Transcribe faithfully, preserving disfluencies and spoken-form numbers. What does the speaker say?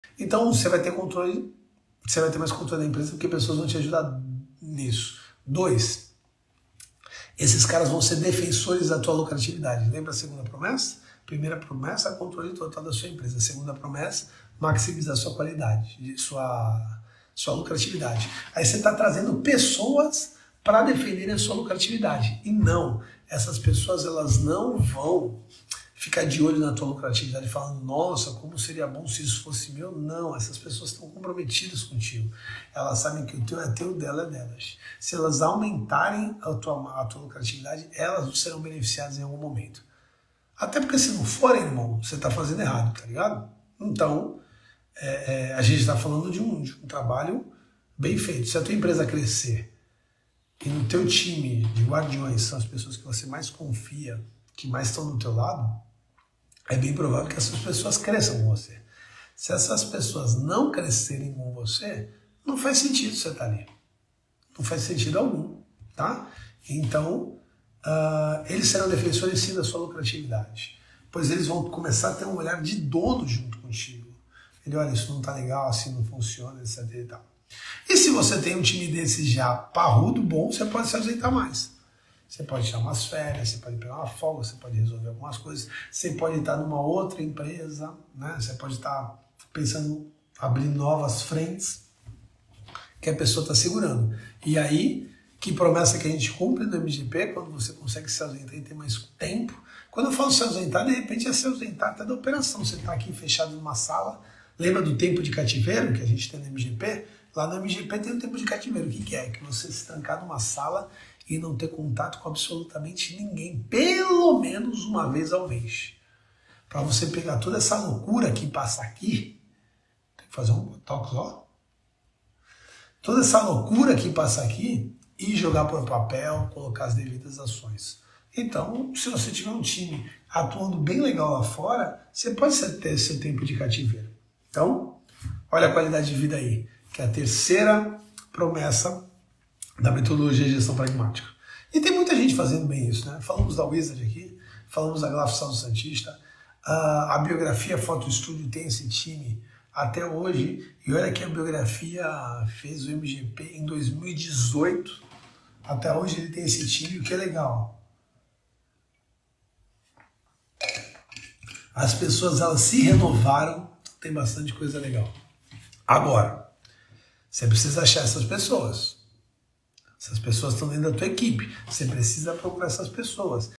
Então você vai ter controle, você vai ter mais controle da empresa porque pessoas vão te ajudar nisso. Dois, esses caras vão ser defensores da tua lucratividade. Lembra a segunda promessa? Primeira promessa, controle total da sua empresa. A segunda promessa, maximizar sua qualidade, sua, sua lucratividade. Aí você está trazendo pessoas para defenderem a sua lucratividade. E não, essas pessoas elas não vão ficar de olho na tua lucratividade falando, nossa, como seria bom se isso fosse meu. Não, essas pessoas estão comprometidas contigo. Elas sabem que o teu é teu, o dela é delas. Se elas aumentarem a tua, a tua lucratividade, elas serão beneficiadas em algum momento. Até porque se não forem, irmão, você está fazendo errado, tá ligado? Então, é, é, a gente está falando de um, de um trabalho bem feito. Se a tua empresa crescer e no teu time de guardiões são as pessoas que você mais confia, que mais estão do teu lado, é bem provável que essas pessoas cresçam com você. Se essas pessoas não crescerem com você, não faz sentido você estar ali. Não faz sentido algum, tá? Então, uh, eles serão defensores sim da sua lucratividade, pois eles vão começar a ter um olhar de dono junto contigo. Ele, olha, isso não tá legal, assim não funciona, etc e tal. E se você tem um time desse já parrudo, bom, você pode se ausentar mais. Você pode tirar umas férias, você pode pegar uma folga, você pode resolver algumas coisas, você pode estar numa outra empresa, né? Você pode estar pensando em abrir novas frentes que a pessoa está segurando. E aí, que promessa que a gente cumpre no M G P, quando você consegue se ausentar e ter mais tempo. Quando eu falo se ausentar, de repente é se ausentar até da operação. Você está aqui fechado numa sala, lembra do tempo de cativeiro que a gente tem no M G P? Lá no M G P tem o tempo de cativeiro. O que, que é? Que você se trancar numa sala e não ter contato com absolutamente ninguém, pelo menos uma vez ao mês. Para você pegar toda essa loucura que passa aqui, tem que fazer um botox, ó. Toda essa loucura que passa aqui e jogar por papel, colocar as devidas ações. Então, se você tiver um time atuando bem legal lá fora, você pode ter seu tempo de cativeiro. Então, olha a qualidade de vida aí, que é a terceira promessa da metodologia de gestão pragmática. E tem muita gente fazendo bem isso, né? Falamos da Wizard aqui, falamos da Glafo Saldo Santista, a, a biografia Foto Estúdio tem esse time até hoje, e olha que a biografia fez o M G P em dois mil e dezoito, até hoje ele tem esse time, o que é legal. As pessoas elas se renovaram, tem bastante coisa legal. Agora, você precisa achar essas pessoas. Essas pessoas estão dentro da tua equipe. Você precisa procurar essas pessoas.